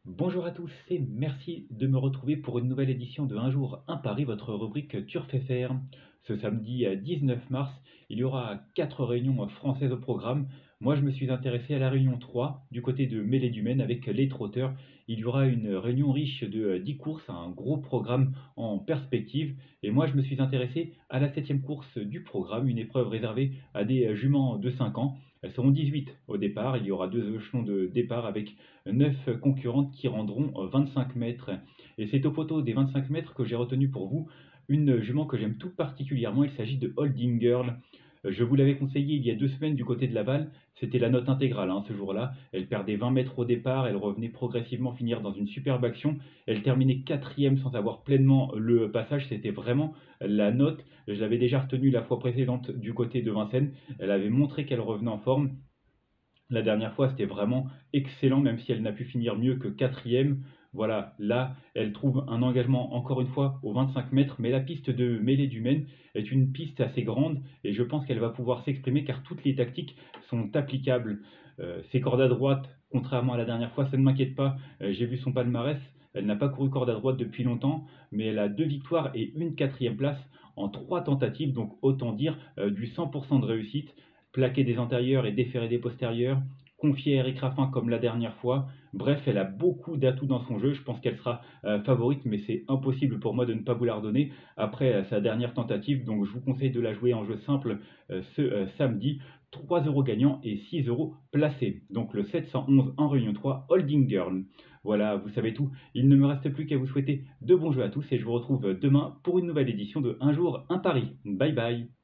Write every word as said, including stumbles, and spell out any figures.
Bonjour à tous et merci de me retrouver pour une nouvelle édition de Un jour, un pari, votre rubrique Turf F R. Ce samedi dix-neuf mars, il y aura quatre réunions françaises au programme. Moi, je me suis intéressé à la réunion trois du côté de Mêlée du Maine avec les trotteurs. Il y aura une réunion riche de dix courses, un gros programme en perspective. Et moi, je me suis intéressé à la septième course du programme, une épreuve réservée à des juments de cinq ans. Elles seront dix-huit au départ. Il y aura deux échelons de départ avec neuf concurrentes qui rendront vingt-cinq mètres. Et c'est au poteau des vingt-cinq mètres que j'ai retenu pour vous une jument que j'aime tout particulièrement. Il s'agit de Holding Girl. Je vous l'avais conseillé il y a deux semaines du côté de Laval. C'était la note intégrale hein, ce jour-là. Elle perdait vingt mètres au départ. Elle revenait progressivement finir dans une superbe action. Elle terminait quatrième sans avoir pleinement le passage. C'était vraiment la note. Je l'avais déjà retenue la fois précédente du côté de Vincennes. Elle avait montré qu'elle revenait en forme. La dernière fois, c'était vraiment excellent, même si elle n'a pu finir mieux que quatrième. Voilà, là, elle trouve un engagement encore une fois aux vingt-cinq mètres, mais la piste de Mêlée du Maine est une piste assez grande et je pense qu'elle va pouvoir s'exprimer car toutes les tactiques sont applicables. Euh, ses cordes à droite, contrairement à la dernière fois, ça ne m'inquiète pas. Euh, J'ai vu son palmarès, elle n'a pas couru corde à droite depuis longtemps, mais elle a deux victoires et une quatrième place en trois tentatives, donc autant dire euh, du cent pour cent de réussite plaquer des antérieurs et déférer des postérieurs, confier à Eric Raffin comme la dernière fois. Bref, elle a beaucoup d'atouts dans son jeu. Je pense qu'elle sera euh, favorite, mais c'est impossible pour moi de ne pas vous la redonner après euh, sa dernière tentative. Donc je vous conseille de la jouer en jeu simple euh, ce euh, samedi. trois euros gagnants et six euros placés. Donc le sept cent onze en réunion trois, Holding Girl. Voilà, vous savez tout. Il ne me reste plus qu'à vous souhaiter de bons jeux à tous et je vous retrouve demain pour une nouvelle édition de Un jour, un pari. Bye bye.